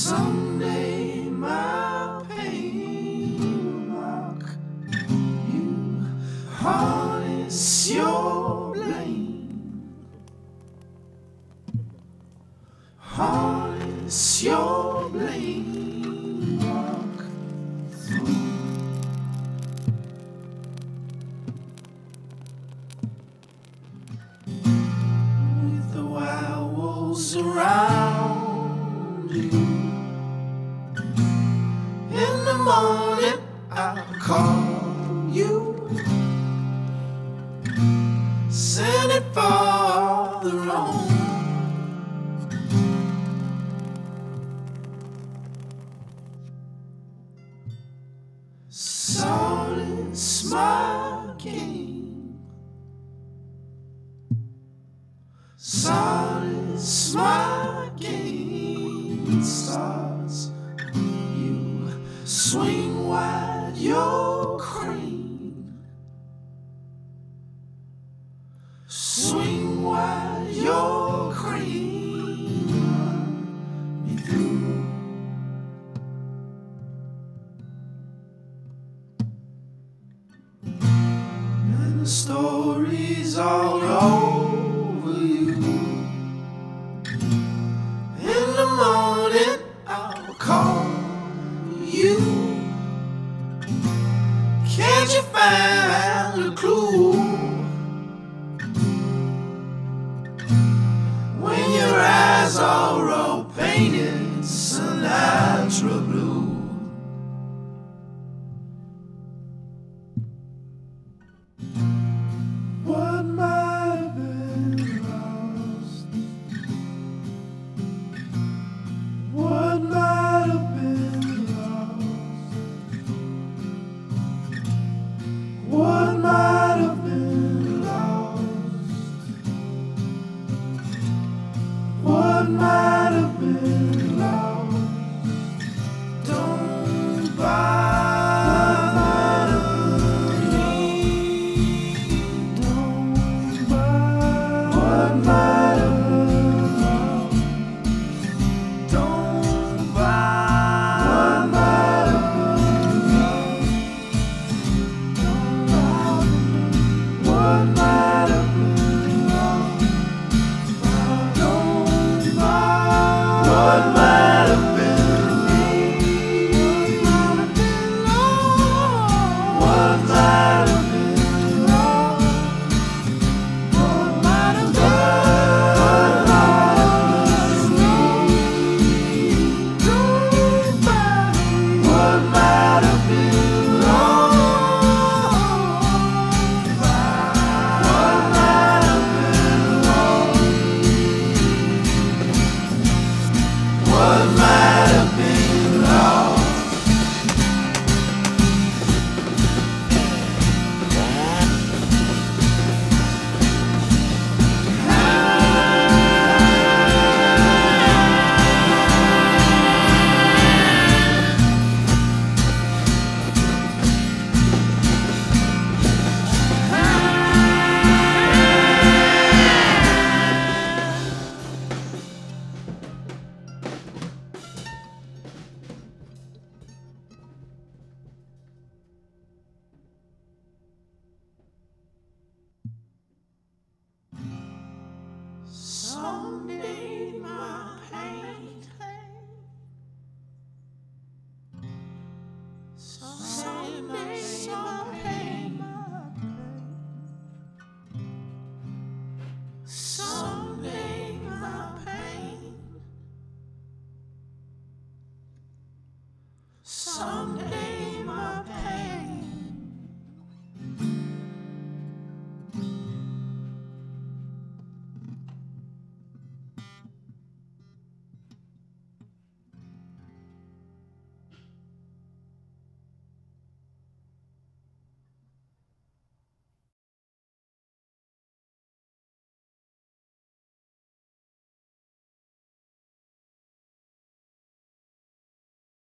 Someday my pain will mock you, harness your blame, harness your blame, walk through. With the wild wolves around you, in the morning I'll call you, send it farther on. Solace my game, solace my game starts. You swing wide your crane, swing wide your crane, run me through. And the stories all over you. In the morning I'll call you. Can't you find a clue? When your eyes are all painted Sinatra blue. What might have been lost, what might have been lost, what might have been lost, what might have been lost. Don't bother me, don't bother. What might have been lost, don't bother. What might have been lost, don't bother. What might have been lost, don't bother. What might have been what